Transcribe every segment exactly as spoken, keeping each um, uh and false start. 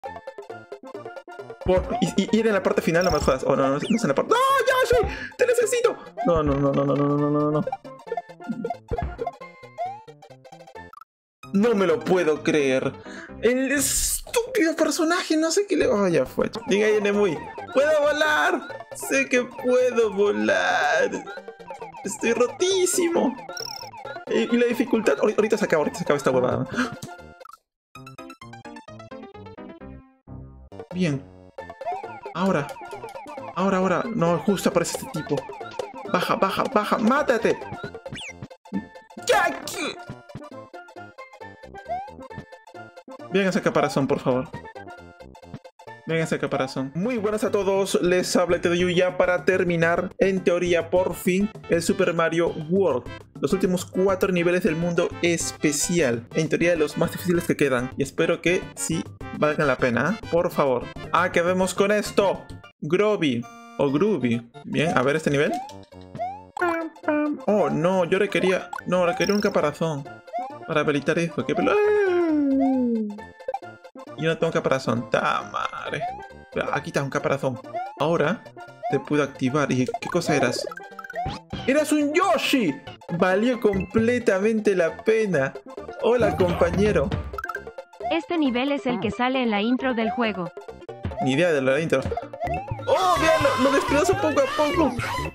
Por, y, y ir en la parte final, no me jodas. Oh, no, no, no es en la parte... ¡No, Yoshi! ¡Te necesito! No, no, no, no, no, no, no, no, no, no. No me lo puedo creer. El estúpido personaje, no sé qué le... Oh, ya fue. Diga ahí, Nemui. ¡Puedo volar! Sé que puedo volar. Estoy rotísimo. Y, y la dificultad... Ahorita se acaba, ahorita se acaba esta huevada. Bien. Ahora. Ahora, ahora. No, justo aparece este tipo. Baja, baja, baja. ¡Mátate! ¡Ya! Vean ese caparazón, por favor. Vean ese caparazón. Muy buenas a todos. Les habla TEDYUYA para terminar, en teoría, por fin, el Super Mario World. Los últimos cuatro niveles del mundo especial. En teoría, los más difíciles que quedan. Y espero que sí valgan la pena, ¿eh? Por favor. Acabemos con esto. Groovy. O Groovy. Bien, a ver este nivel. Oh, no, yo requería... No, requería un caparazón para habilitar esto. ¡Qué pelo! Yo no tengo caparazón. ¡Ta madre! Aquí está un caparazón. Ahora te puedo activar. ¿Y qué cosa eras? ¡Eras un Yoshi! Valió completamente la pena. Hola, compañero. Este nivel es el que sale en la intro del juego. Ni idea de la intro. ¡Oh, vean! Lo, lo despedazo poco a poco.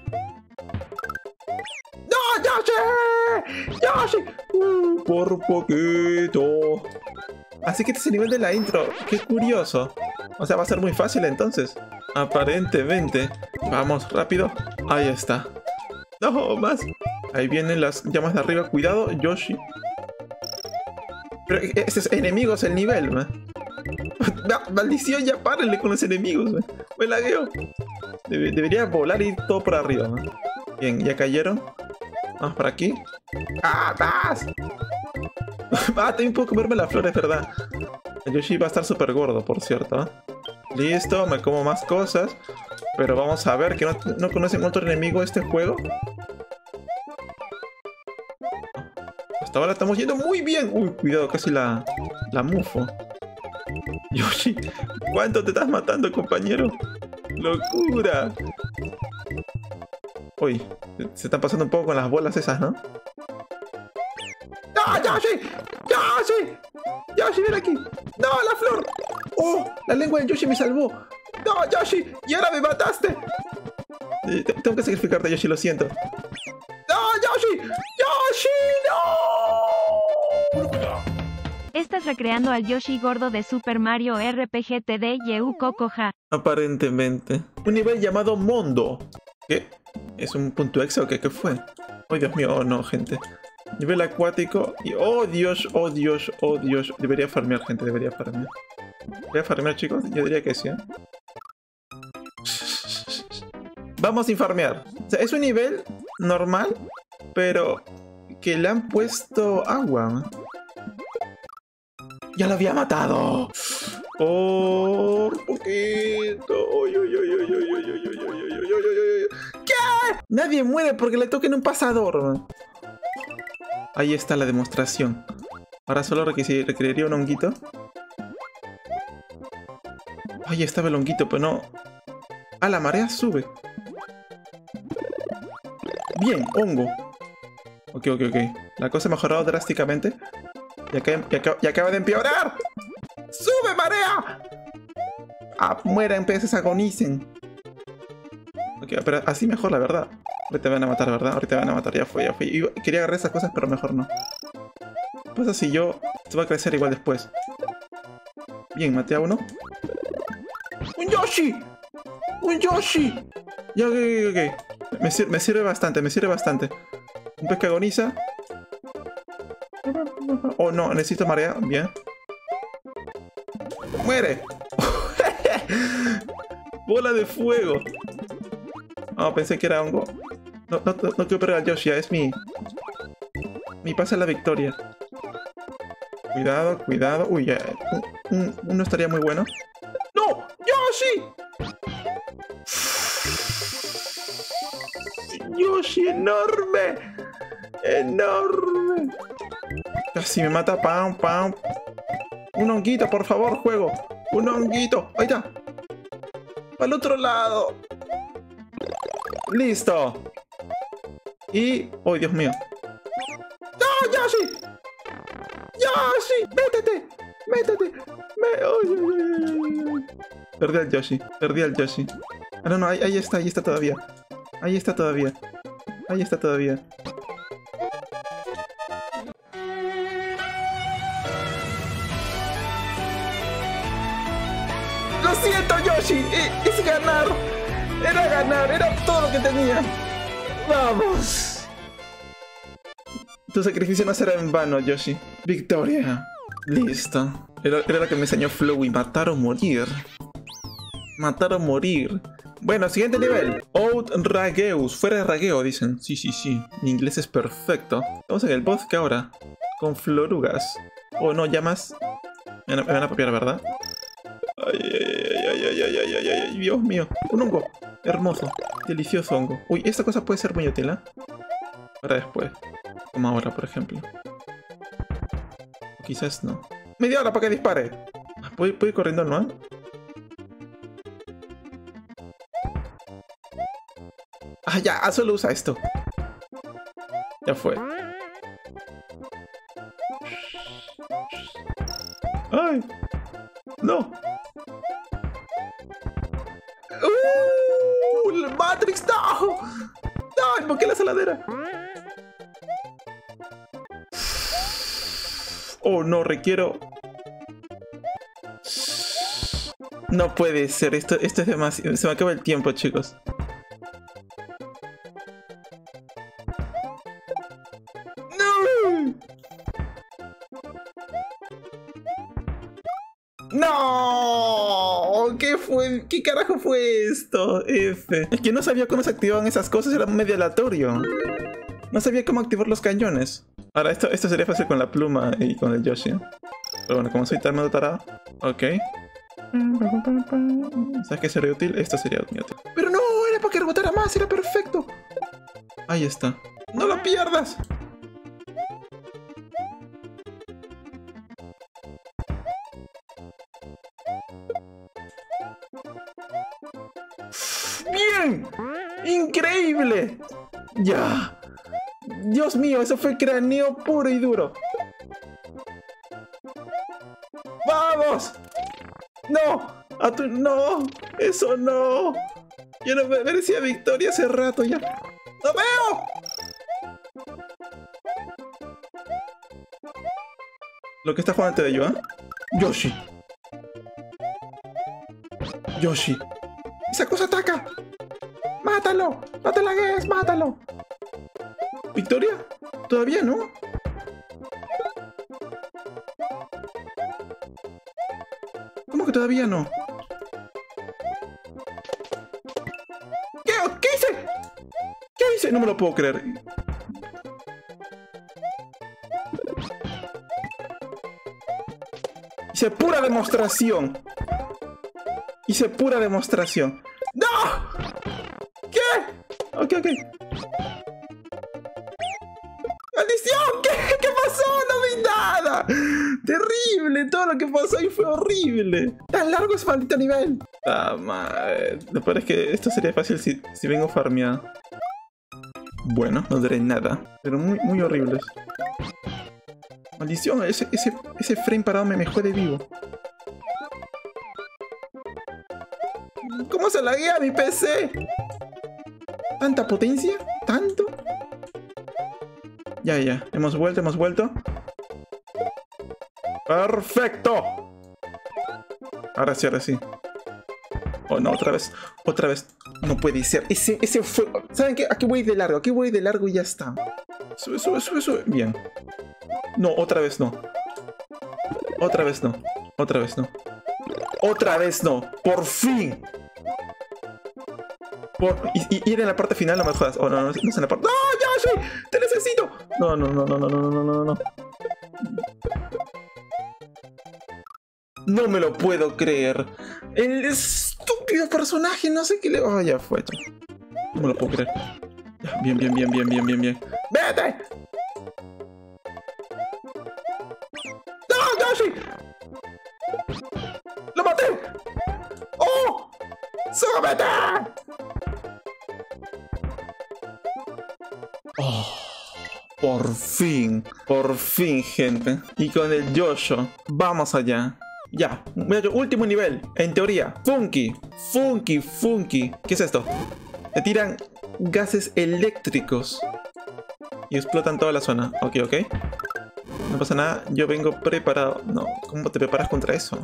¡No, Yoshi! ¡Yoshi! Uh, por poquito. Así que este es el nivel de la intro. ¡Qué curioso! O sea, va a ser muy fácil entonces. Aparentemente. Vamos, rápido. Ahí está. No, más. Ahí vienen las llamas de arriba. Cuidado, Yoshi. Pero ese es enemigos el nivel, ¿no? Maldición, ya párenle con los enemigos, ¿no? Me lagueo. Debe, debería volar y ir todo por arriba, ¿no? Bien, ya cayeron. Vamos por aquí. ¡Ah, más! Ah, también puedo comerme las flores, ¿verdad? El Yoshi va a estar súper gordo, por cierto, ¿eh? Listo, me como más cosas. Pero vamos a ver, que no, no conocen otro enemigo este juego. Hasta ahora estamos yendo muy bien. Uy, cuidado, casi la, la mufo. Yoshi, ¿cuánto te estás matando, compañero? ¡Locura! Uy, se están pasando un poco con las bolas esas, ¿no? ¡No, Yoshi! ¡Yoshi! ¡Yoshi, ven aquí! ¡No, la flor! ¡Oh! La lengua de Yoshi me salvó. ¡No, Yoshi! ¡Y ahora me mataste! Eh, tengo que sacrificarte, Yoshi, lo siento. ¡No, Yoshi! ¡Yoshi, no! Estás recreando al Yoshi gordo de Super Mario R P G T D Y U Cocoja. Aparentemente. Un nivel llamado Mondo. ¿Qué? ¿Es un punto exa o qué? ¿Qué fue? ¡Oh, Dios mío! ¡Oh, no, gente! Nivel acuático y... ¡Oh, Dios! ¡Oh, Dios! ¡Oh, Dios! Debería farmear, gente. Debería farmear. ¿Debería farmear, chicos? Yo diría que sí, ¿eh? Vamos sin farmear. O sea, es un nivel normal, pero que le han puesto agua. ¡Ya lo había matado! ¡Por poquito! ¡Uy, uy, uy, uy, uy, uy, uy, uy, uy, uy, uy, uy! ¿Qué? Nadie muere porque le toquen un pasador. Ahí está la demostración. Ahora solo requeriría un honguito. Ahí estaba el honguito, pero no... Ah, la marea sube. Bien, hongo. Ok, ok, ok. La cosa ha mejorado drásticamente. Y, acá, y, acá, y acaba de empeorar. ¡Sube, marea! Ah, mueran, peces, agonicen. Ok, pero así mejor, la verdad. Ahorita van a matar, ¿verdad? Ahorita van a matar, ya fue, ya fue. Yo quería agarrar esas cosas, pero mejor no. ¿Qué pasa si yo... Esto va a crecer igual después? Bien, maté a uno. ¡Un Yoshi! ¡Un Yoshi! Ya, ok, ok, ok. Me, sir me sirve bastante, me sirve bastante. Un pez que agoniza. Oh, no, necesito marea. Bien. ¡Muere! ¡Bola de fuego! Oh, pensé que era hongo. No, no, no, no quiero perder al Yoshi, es mi... Mi pase a la victoria. Cuidado, cuidado. Uy, ya. Un, un, uno estaría muy bueno. ¡No! ¡Yoshi! ¡Yoshi enorme! ¡Enorme! Casi me mata. ¡Pam, pam! Un honguito, por favor, juego. Un honguito. Ahí está. Al otro lado. Listo. Y... ¡Oh, Dios mío! ¡No, Yoshi! ¡Yoshi! ¡Métete! ¡Métete! Me... ¡Oh, oh, oh! Perdí al Yoshi. Perdí al Yoshi. Ah, no, no. Ahí, ahí está. Ahí está todavía. Ahí está todavía. Ahí está todavía. ¡Lo siento, Yoshi! Es, es ganar. Era ganar. Era todo lo que tenía. ¡Vamos! Tu sacrificio no será en vano, Yoshi. Victoria. Listo. Era, era lo que me enseñó Flowey. Matar o morir. Matar o morir. Bueno, siguiente nivel. Outrageus. Fuera de ragueo, dicen. Sí, sí, sí. Mi inglés es perfecto. Vamos en el bosque ahora. Con florugas. Oh, no, llamas. Me van a, me van a papiar, ¿verdad? Ay, ay, ay, ay, ay, ay, ay, ay, ay, Dios mío. Un hongo. Hermoso. Delicioso hongo. Uy, esta cosa puede ser muy útil, ¿eh? Para después. Como ahora, por ejemplo. O quizás no. Media hora para que dispare. Voy, voy corriendo, ¿no? Ah, ya, solo usa esto. Ya fue. ¡Ay! ¡No! ¡Uh! ¡El Matrix! ¡No! ¡No! ¡Invoqué la saladera! Oh, no, requiero... No puede ser, esto, esto es demasiado... Se me acaba el tiempo, chicos. ¡No! ¡No! ¿Qué fue? ¿Qué carajo fue esto? F. Es que no sabía cómo se activaban esas cosas, era medio aleatorio. No sabía cómo activar los cañones. Ahora, esto, esto sería fácil con la pluma y con el Yoshi. Pero bueno, como soy tan medio tarado. Ok. ¿Sabes qué sería útil? Esto sería muy útil. Pero no, era para que rebotara más, era perfecto. Ahí está. ¡No lo pierdas! ¡Bien! ¡Increíble! ¡Ya! Dios mío, eso fue cráneo puro y duro. ¡Vamos! ¡No! ¡A tu... ¡No! ¡Eso no! Yo no me merecía victoria hace rato ya. ¡Lo veo! Lo que está jugando antes de yo, ¿eh? Yoshi. Yoshi. ¡Esa cosa ataca! ¡Mátalo! ¡No te lagues! ¡Mátalo! ¿Victoria? ¿Todavía no? ¿Cómo que todavía no? ¿Qué? ¿Qué hice? ¿Qué hice? No me lo puedo creer. Hice pura demostración. Hice pura demostración. ¡No! ¿Qué? Ok, ok. ¡Maldición! ¿Qué? ¿Qué pasó? No vi nada. Terrible. Todo lo que pasó ahí fue horrible. Tan largo ese maldito nivel. Ah, madre. Lo peor es que esto sería fácil si, si vengo farmeado. Bueno, no diré nada. Pero muy, muy horribles. Maldición. Ese, ese, ese frame parado me, me jode vivo. ¿Cómo se laguea mi P C? ¿Tanta potencia? ¿Tanto? Ya, ya. Hemos vuelto, hemos vuelto. ¡Perfecto! Ahora sí, ahora sí. Oh, no, otra vez. Otra vez. No puede ser. Ese, ese fue... ¿Saben qué? Aquí voy de largo. Aquí voy de largo y ya está. Sube, sube, sube, sube. Bien. No, otra vez no. Otra vez no. Otra vez no. Otra vez no. ¡Por fin! Por, y, y ir en la parte final, no me jodas. Oh, no, no, no es en la parte. ¡No, Yoshi! ¡Te necesito! No, no, no, no, no, no, no, no, no. No me lo puedo creer. El estúpido personaje, no sé qué le. Oh, ya fue. No me lo puedo creer. Ya, bien, bien, bien, bien, bien, bien, bien. ¡Vete! ¡No, Yoshi! ¡Lo maté! ¡Súbete! Oh, por fin, por fin, gente. Y con el Yoshi, vamos allá. Ya, último nivel, en teoría. Funky, Funky, Funky. ¿Qué es esto? Le tiran gases eléctricos y explotan toda la zona. Ok, ok. No pasa nada, yo vengo preparado. No, ¿cómo te preparas contra eso?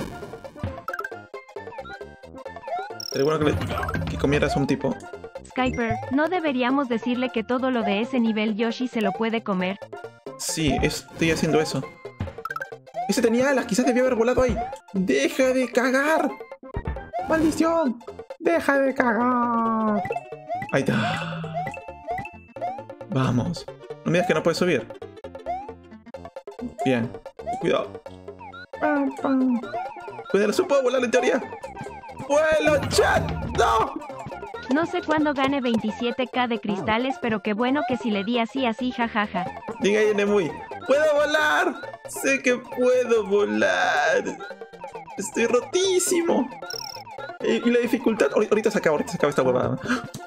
Sería bueno que, le, que comieras un tipo. Skyper, ¿no deberíamos decirle que todo lo de ese nivel Yoshi se lo puede comer? Sí, estoy haciendo eso. Ese tenía alas, quizás debía haber volado ahí. ¡Deja de cagar! ¡Maldición! ¡Deja de cagar! Ahí está. Vamos. No me digas que no puedes subir. Bien. Cuidado. Pam, pam. Cuidado, ¿sí puedo volar en teoría? ¡Vuelo, chat! ¡No! No sé cuándo gane veintisiete K de cristales, pero qué bueno que si le di así, así, jajaja. Diga Nemui, ¡puedo volar! ¡Sé que puedo volar! ¡Estoy rotísimo! ¿Y, y la dificultad? Ahorita se acaba, ahorita se acaba esta huevada.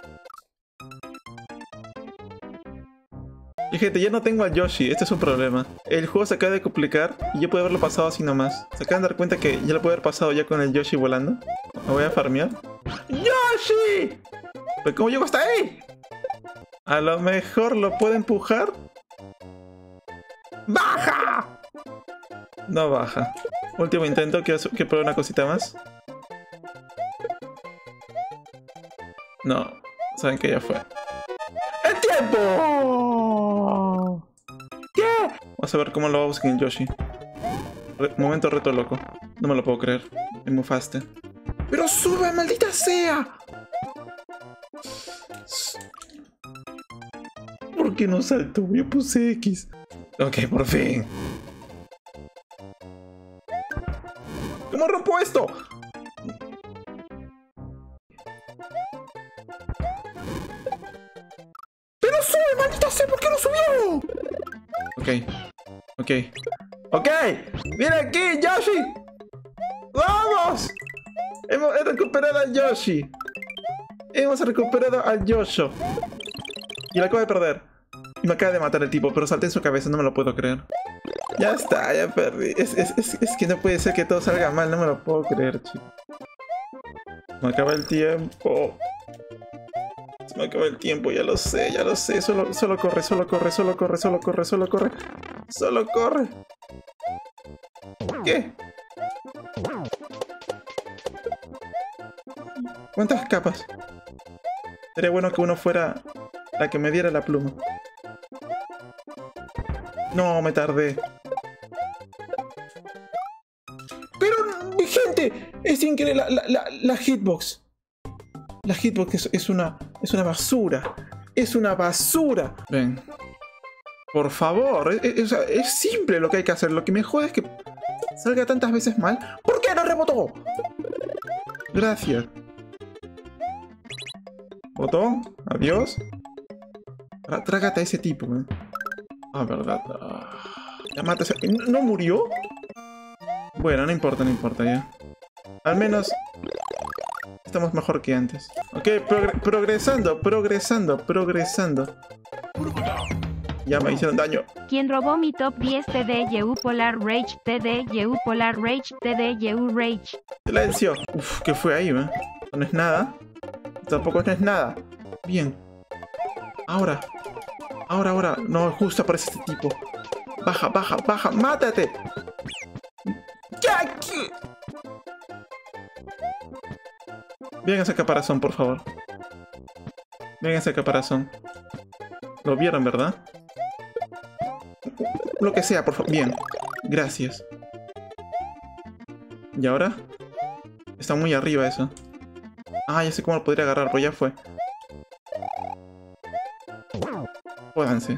Y gente, ya no tengo a Yoshi, este es un problema. El juego se acaba de complicar y yo puedo haberlo pasado así nomás. ¿Se acaban de dar cuenta que ya lo puedo haber pasado ya con el Yoshi volando? Me voy a farmear. ¡Yoshi! ¿Pero cómo llego hasta ahí? A lo mejor lo puedo empujar. ¡Baja! No baja. Último intento, quiero, quiero probar una cosita más. No, saben que ya fue. ¡El tiempo! ¿Qué? Vamos a ver cómo lo vamos en Yoshi. Re momento reto loco. No me lo puedo creer. Me mufaste. ¡Pero sube, maldita sea! ¿Por qué no saltó? Yo puse X. Ok, por fin. ¿Cómo rompo esto? ¡Pero sube, maldita sea! ¿Por qué no subió? Ok. Ok. ¡Ok! ¡Mira aquí, Yoshi! ¡Vamos! Hemos recuperado a Yoshi. Hemos recuperado a Yoshi. Y la acabo de perder. Y me acaba de matar el tipo, pero salté en su cabeza, no me lo puedo creer. Ya está, ya perdí. Es, es, es, es que no puede ser que todo salga mal, no me lo puedo creer, chico. Me acaba el tiempo. Se me acaba el tiempo, ya lo sé, ya lo sé. Solo, solo corre, solo corre, solo corre, solo corre, solo corre. Solo corre. ¿Qué? ¿Cuántas capas? Sería bueno que uno fuera la que me diera la pluma. No, me tardé. Pero, mi gente, es increíble. La, la, la, la hitbox. La hitbox es, es una es una basura. Es una basura. Ven. Por favor. Es, es, es simple lo que hay que hacer. Lo que me jode es que salga tantas veces mal. ¿Por qué no rebotó? Gracias. Botón. Adiós. Ahora, trágate a ese tipo, ¿eh? Ah, verdad. Ah, ya mata ese... ¿No, ¿No murió? Bueno, no importa, no importa ya. Al menos estamos mejor que antes. Ok, progr progresando, progresando, progresando. Ya me hicieron daño. Quien robó mi top diez T D Y U Polar Rage, T D Y U Polar Rage, T D Y U Rage. Silencio. Uf, ¿qué fue ahí, eh? No es nada. Tampoco no es nada. Bien. Ahora. Ahora, ahora. No, justo aparece este tipo. Baja, baja, baja. ¡Mátate! ¡Jackie! Vean ese caparazón, por favor. Vean ese caparazón. Lo vieron, ¿verdad? Lo que sea, por favor. Bien. Gracias. ¿Y ahora? Está muy arriba eso. Ah, ya sé cómo lo podría agarrar, pero ya fue. Jódanse.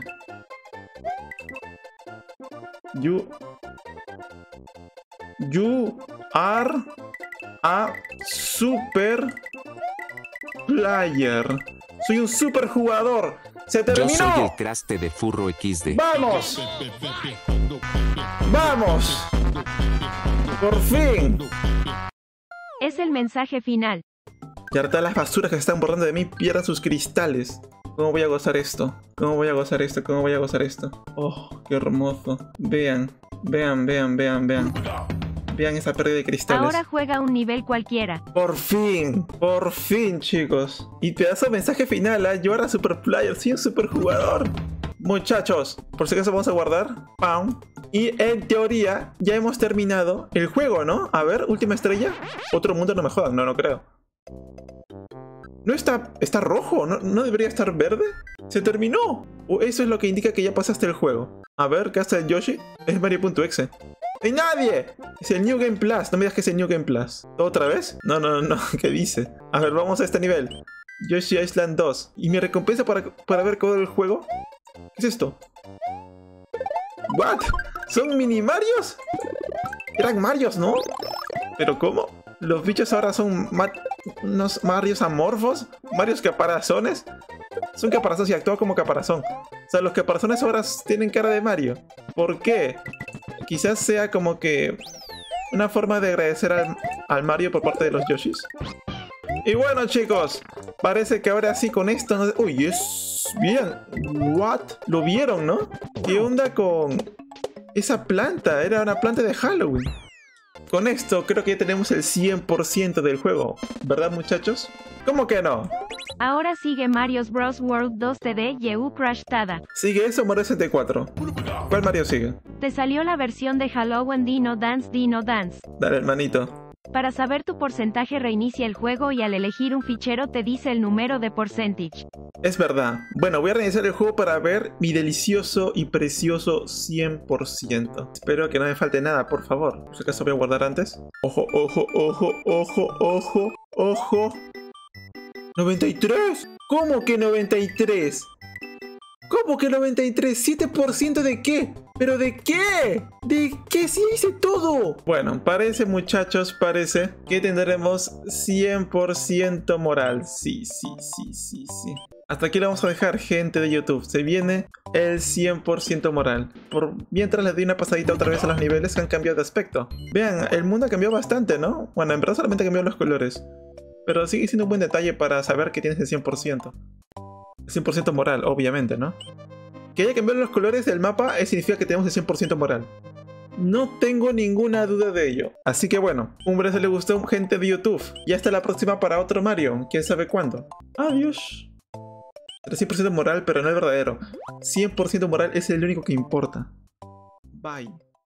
You... You are a super player. Soy un super jugador. ¡Se terminó! Yo soy el traste de Furro equis de. ¡Vamos! ¡Vamos! ¡Por fin! Es el mensaje final. Y ahora todas las basuras que se están borrando de mí pierdan sus cristales. ¿Cómo voy a gozar esto? ¿Cómo voy a gozar esto? ¿Cómo voy a gozar esto? Oh, qué hermoso. Vean, vean, vean, vean, vean. Vean esa pérdida de cristales. Ahora juega un nivel cualquiera. Por fin, por fin, chicos. Y pedazo de mensaje final, ¿eh? Yo era super player, soy un super jugador. Muchachos, por si acaso vamos a guardar. ¡Pam! Y en teoría ya hemos terminado el juego, ¿no? A ver, última estrella. Otro mundo, no me jodan, no, no creo. No está... está rojo, ¿no, no debería estar verde? ¡Se terminó! O eso es lo que indica que ya pasaste el juego. A ver, ¿qué hace el Yoshi? Es Mario.exe. ¡Hay nadie! Es el New Game Plus, no me digas que es el New Game Plus. ¿Otra vez? No, no, no, ¿qué dice? A ver, vamos a este nivel. Yoshi Island dos. ¿Y mi recompensa para, para haber acabado el juego? ¿Qué es esto? ¿What? ¿Son mini Marios? Eran Marios, ¿no? ¿Pero cómo? ¿Los bichos ahora son ma unos Marios amorfos? ¿Marios caparazones? Son caparazones y actúan como caparazón. O sea, los caparazones ahora tienen cara de Mario. ¿Por qué? Quizás sea como que una forma de agradecer al, al Mario por parte de los Yoshis. Y bueno, chicos, parece que ahora sí con esto... No... Uy, es bien. ¿What? Lo vieron, ¿no? ¿Qué onda con esa planta? Era una planta de Halloween. Con esto creo que ya tenemos el cien por ciento del juego, ¿verdad, muchachos? ¿Cómo que no? Ahora sigue Mario's Bros. World dos T D y U Crash Tada. ¿Sigue eso, Mario sesenta y cuatro? ¿Cuál Mario sigue? Te salió la versión de Halloween Dino Dance Dino Dance. Dale, hermanito. Para saber tu porcentaje reinicia el juego y al elegir un fichero te dice el número de percentage. Es verdad. Bueno, voy a reiniciar el juego para ver mi delicioso y precioso cien por ciento. Espero que no me falte nada, por favor. ¿Por si acaso voy a guardar antes? Ojo, ojo, ojo, ojo, ojo, ojo. ¿noventa y tres? ¿Cómo que noventa y tres? ¿Cómo que noventa y tres? ¿siete por ciento de qué? ¿Pero de qué? ¿De qué? Sí hice todo. Bueno, parece, muchachos, parece que tendremos cien por ciento moral. Sí, sí, sí, sí, sí. Hasta aquí lo vamos a dejar, gente de YouTube. Se viene el cien por ciento moral. Por mientras les doy una pasadita otra vez a los niveles que han cambiado de aspecto. Vean, el mundo ha cambiado bastante, ¿no? Bueno, en verdad solamente cambiado los colores. Pero sigue siendo un buen detalle para saber que tienes el cien por ciento. cien por ciento moral, obviamente, ¿no? Que haya cambiado los colores del mapa eh, significa que tenemos el cien por ciento moral. No tengo ninguna duda de ello. Así que bueno, un beso le gustó, gente de YouTube. Y hasta la próxima para otro Mario, quién sabe cuándo. Adiós. cien por ciento moral, pero no el verdadero. cien por ciento moral es el único que importa. Bye.